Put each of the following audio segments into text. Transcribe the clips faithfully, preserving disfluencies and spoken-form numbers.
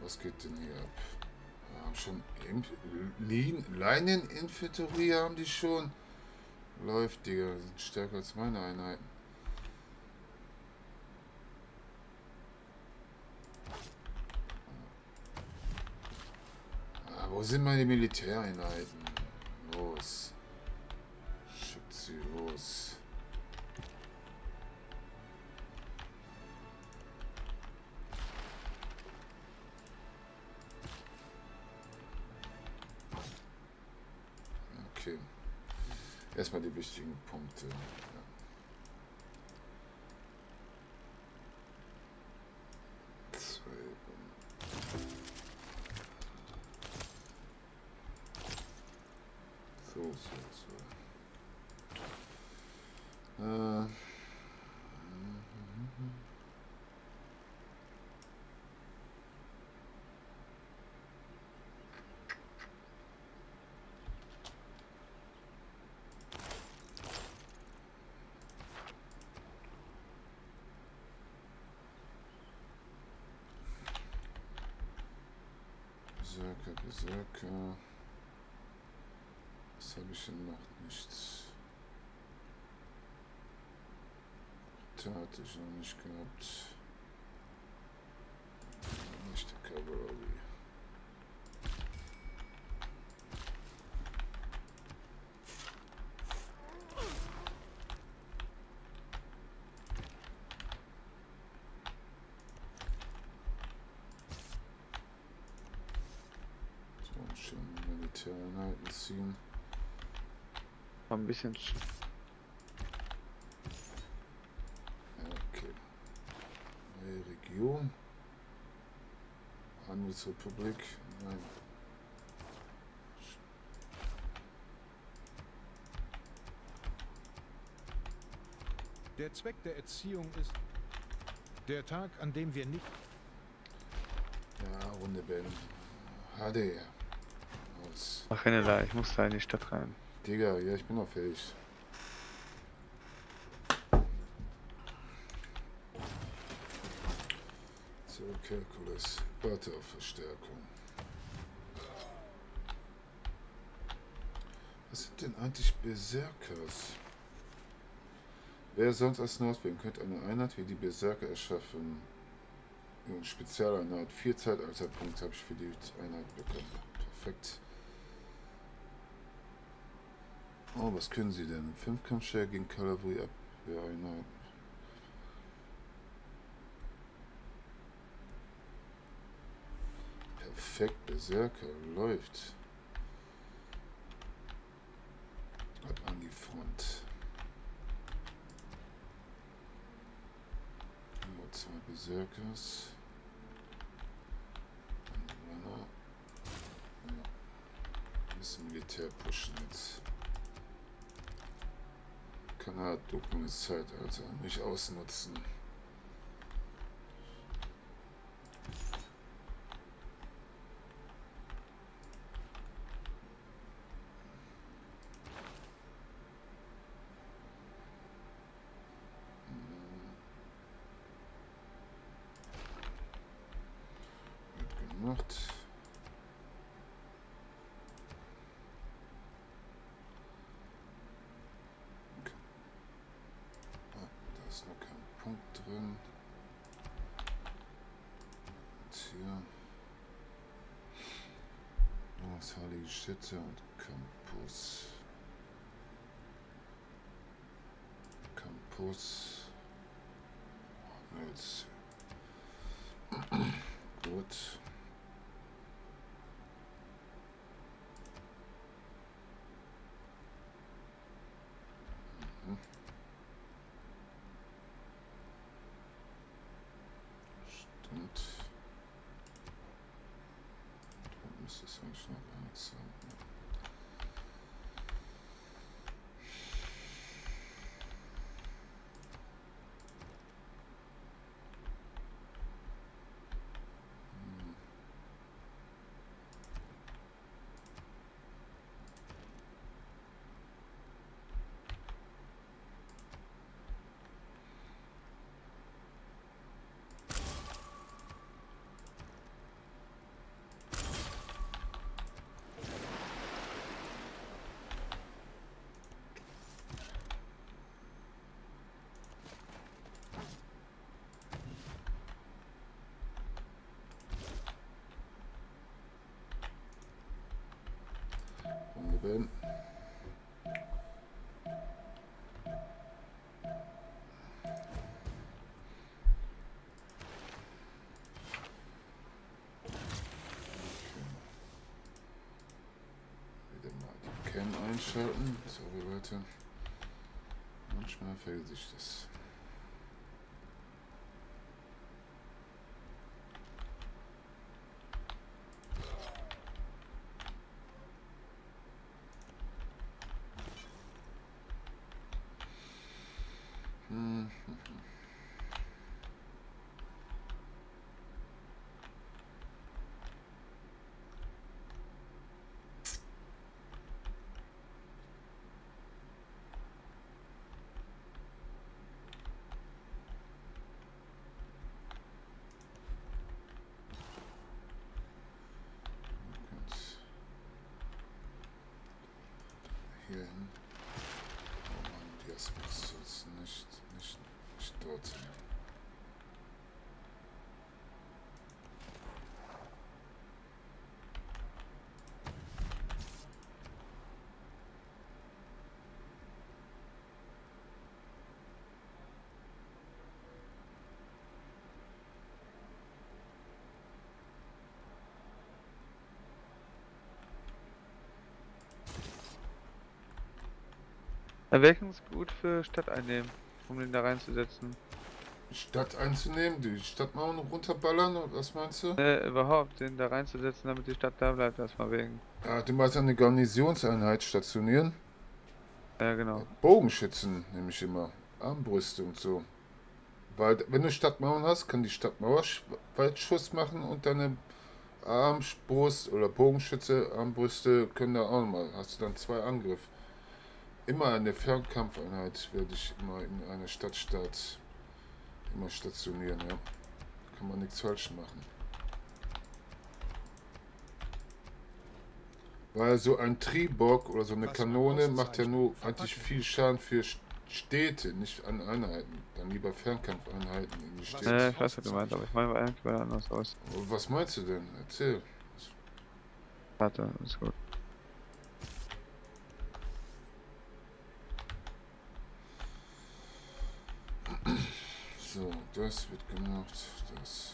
Was geht denn hier ab? Wir haben schon Leineninfanterie haben die schon. Läuft, Digga. Die sind stärker als meine Einheiten. Ah, wo sind meine Militäreinheiten? Los. Schickt sie los. Okay. Erstmal die wichtigen Punkte. Ja. Zwei. So, so, so. Äh. Berserker, Berserker. Was habe ich denn noch nicht? Da hatte ich noch nicht gehabt. Nicht der Cavalry. So, schön Militäreinheiten ziehen. Ein bisschen. Okay. Neue Region. Handelsrepublik. Nein. Der Zweck der Erziehung ist der Tag, an dem wir nicht... Ja, Runde beenden. H D. Aus. Mach keine da, ich muss da in die Stadt rein. Digga, ja, ich bin noch fähig. So, Calculus. Warte auf Verstärkung. Was sind denn eigentlich Berserkers? Wer sonst als Nordwind könnte eine Einheit wie die Berserker erschaffen? Ja, Spezialeinheit. Vier Zeitalterpunkte habe ich für die Einheit bekommen. Perfekt. Oh, was können sie denn? Fünfkampfstärke gegen Kavallerie-Abwehreinheiten. Perfekt, Berserker. Läuft. Ab an die Front. Nur zwei Berserkers. Ein Runner. Ja. Ein bisschen Militär pushen jetzt. Kanal dunkles Zeitalter nicht ausnutzen. Wird gemacht. Ist noch kein Punkt drin. Und hier. Oh, das heilige Städte und Campus. Campus. Als gut. Mhm. Stimmt. Da müsste es eigentlich noch eins sein. Ben. Wieder mal die Cam einschalten. Sorry Leute. Manchmal vergesse ich das. Hm. Hier hin. Oh Mann, die Aspekte sollst nicht, nicht, nicht dort sein. Erweckung ist gut für Stadt einnehmen, um den da reinzusetzen. Die Stadt einzunehmen, die Stadtmauern runterballern, oder was meinst du? Ne, überhaupt, den da reinzusetzen, damit die Stadt da bleibt, erstmal wegen. Ah, du meinst eine Garnisonseinheit stationieren? Ja, genau. Bogenschützen nehme ich immer. Armbrüste und so. Weil, wenn du Stadtmauern hast, kann die Stadtmauer Sch- Weitschuss machen und deine Armbrust oder Bogenschütze, Armbrüste können da auch nochmal. Hast du dann zwei Angriff. Immer eine Fernkampfeinheit werde ich immer in einer Stadtstaat immer stationieren, ja. Kann man nichts falsch machen. Weil so ein Tribock oder so eine Was man Kanone macht ja auszeichnet, nur verpacken. eigentlich viel Schaden für Sch- Städte, nicht an Einheiten. Dann lieber Fernkampfeinheiten in die Was- Städte. Ja, ich weiß, was du meinst, aber ich meine eigentlich mal anders aus. Aber was meinst du denn? Erzähl. Warte, ist gut. So, das wird gemacht. Das.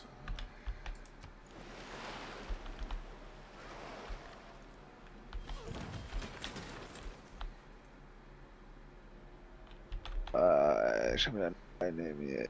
Äh, schon wieder einnehmen hier.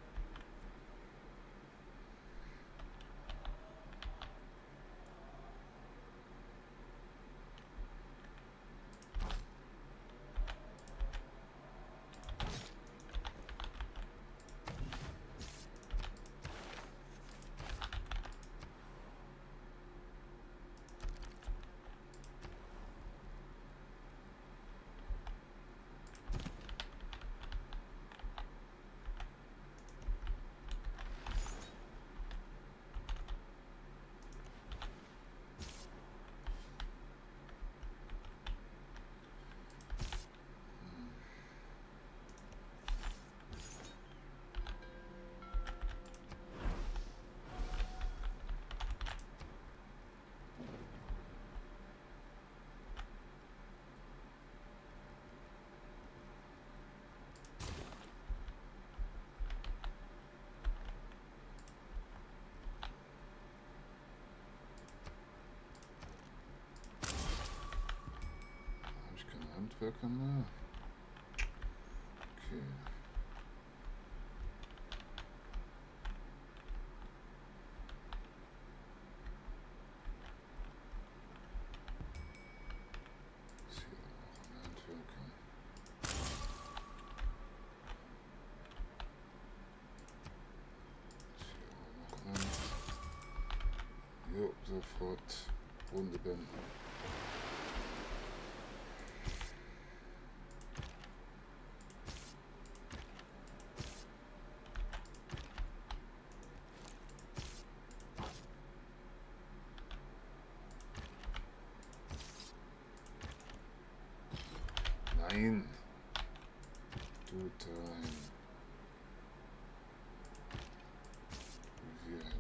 Habe ich keine Handwerker mehr? Okay. Ist hier auch ein Handwerker. Ist hier auch noch ein. Jo, sofort. Runde beenden. Nein. Du dein. Hier hin.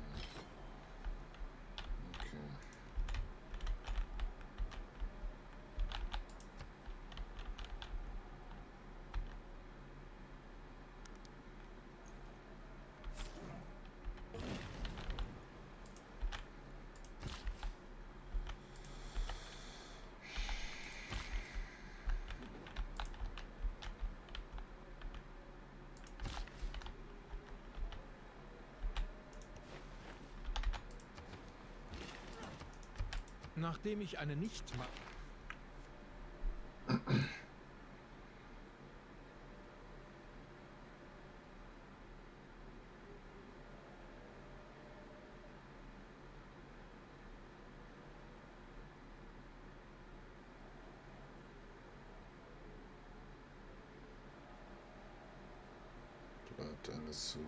Okay. Nachdem ich eine nicht ma Bleibt alles so.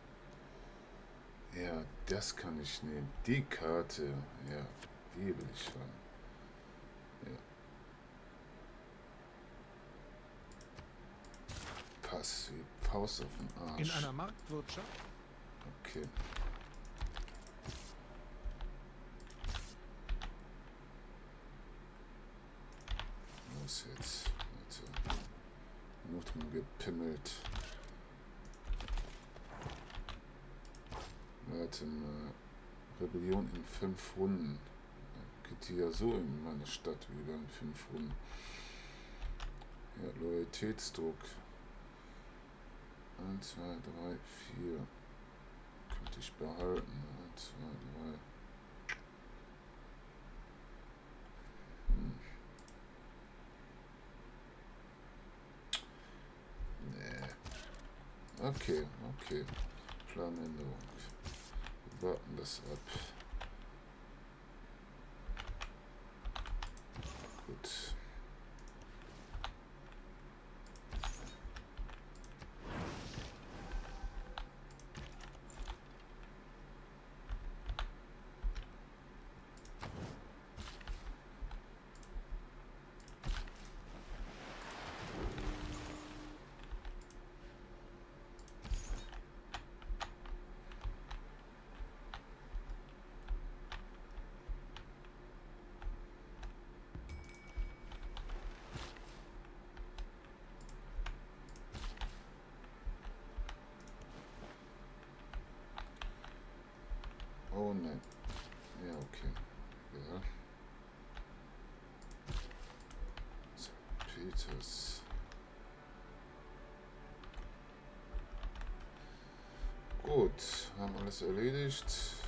Ja, das kann ich nehmen. Die Karte, ja, die will ich haben. Ja. Pass wie Faust auf den Arsch. in einer Marktwirtschaft? Okay. Los jetzt. Warte. Genug drum gepimmelt. Warte mal. Rebellion in fünf Runden. Geht die ja so in meine Stadt wieder in fünf Runden. Ja, Loyalitätsdruck. eins, zwei, drei, vier. Könnte ich behalten. eins, zwei, drei. Hm. Nee. Okay, okay. Planänderung. Wir warten das ab. Gut. Oh nein. Ja, okay. Ja. So, Peters. Gut, haben alles erledigt.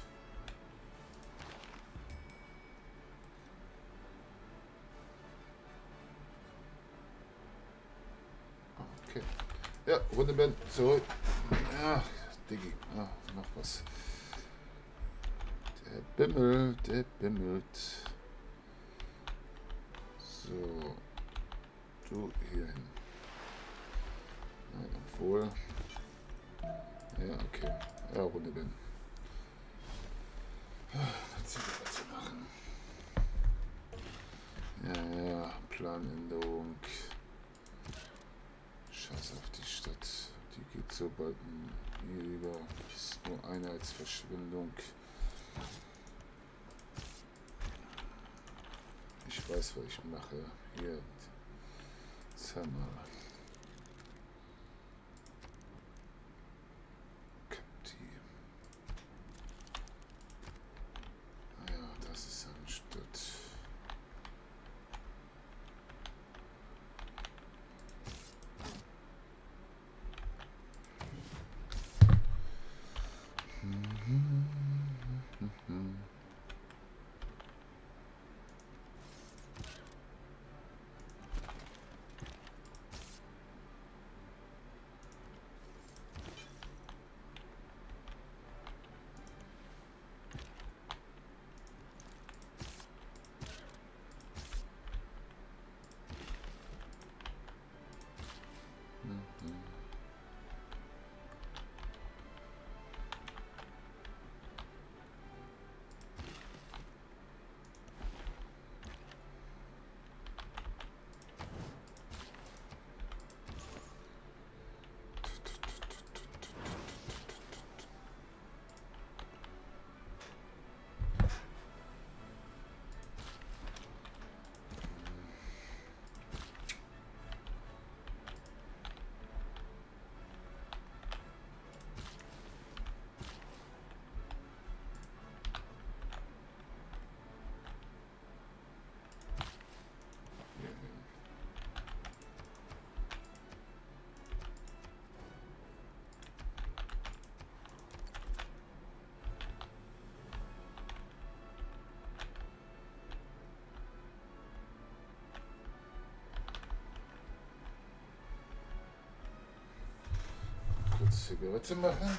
Okay. Ja, Runde Ben, zurück. Ja, Diggi. Ah, noch was. Der Bimmel, der bimmelt. So. Du hier hin. Nein, obwohl. Ja, okay. Ja, Runde bin. Das sind wir zu machen. Ja, ja, Planänderung. Scheiß auf die Stadt. Die geht so bald mir über. Das ist nur Einheitsverschwendung. Ich weiß, was ich mache. Hier. Zammer. Kapti. Ah ja, das ist eine Stadt. Zigarette machen.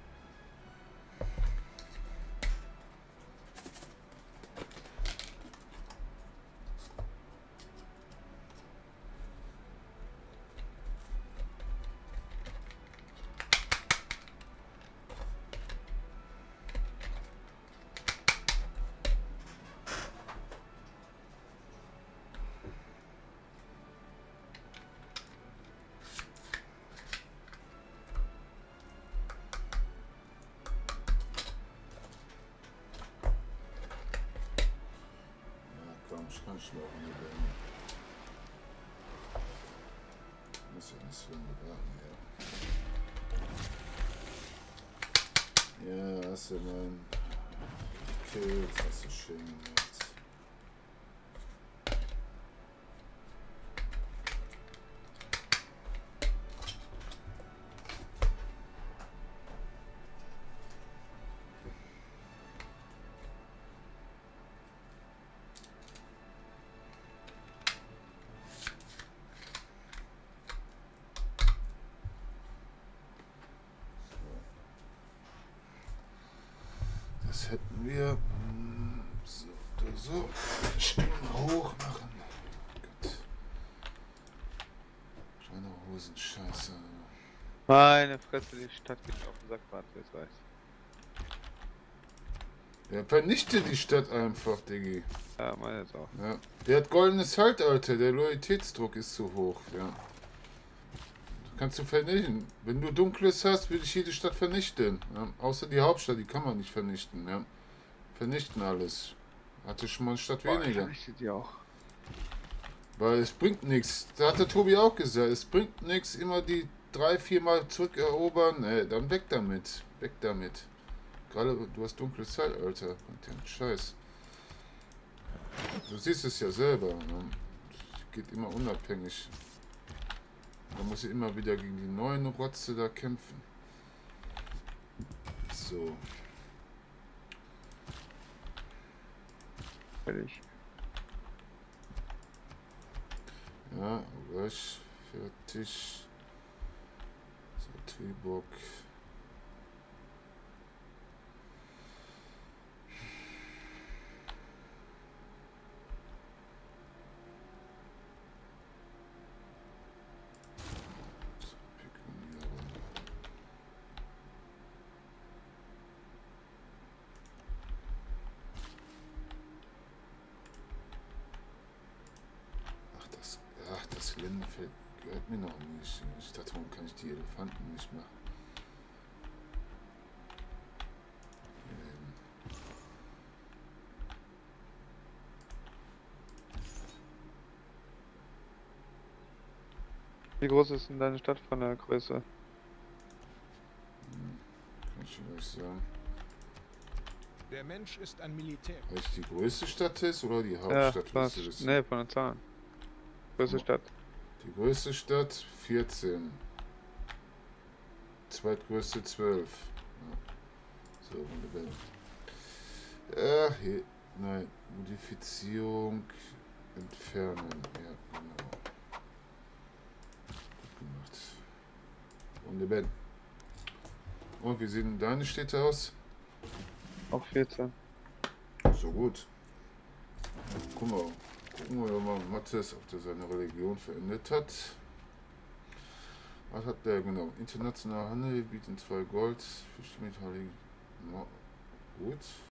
Ich kann schlafen, die Beine. Muss ja nicht so lange warten, ja. Ja, hast du mein Kill, hast du schön gemacht. Das hätten wir so oder so. Stimmen hoch machen. Gott. Kleine Hosen, scheiße. Meine Fresse, die Stadt geht auf den Sack, warte, jetzt weiß. Der vernichtet die Stadt einfach, Diggi. Ja, meine jetzt auch. Ja. Der hat goldenes Halt, Alter. Der Loyalitätsdruck ist zu hoch. Ja. Kannst du vernichten. Wenn du Dunkles hast, will ich jede Stadt vernichten. Ja. Außer die Hauptstadt, die kann man nicht vernichten. Ja. Vernichten alles. Hatte schon mal eine Stadt Boah, weniger. ich die auch. Weil es bringt nichts. Da hat der Tobi auch gesagt. Es bringt nichts, immer die drei, vier Mal zurückerobern. Nee, dann weg damit. Weg damit. Gerade du hast dunkles Zeit, Alter. Scheiß. Du siehst es ja selber. Ne? Geht immer unabhängig. Da muss ich immer wieder gegen die neuen Rotze da kämpfen. So. Fertig. Ja, gleich fertig. So, Triebock. Das Gelände gehört mir noch nicht. Ich dachte, warum kann ich die Elefanten nicht machen? Ähm. Wie groß ist denn deine Stadt von der Größe? Hm, kann ich euch sagen. Der Mensch ist ein Militär. Weil ich die größte Stadt ist oder die Ja, Hauptstadt? was? Das Ne, von den Zahlen. Größte Oh. Stadt. Die größte Stadt vierzehn. Zweitgrößte zwölf. Ja. So, wunderbar. Ja, hier. Nein, Modifizierung entfernen. Ja, genau. Gut gemacht. Wunderbar. Und wie sehen deine Städte aus? Auch vierzehn. So gut. Guck mal. Gucken wir mal Matthias, ob der seine Religion verändert hat. Was hat der genau? Internationaler Handel, bieten zwei Gold, für Metall. Gut.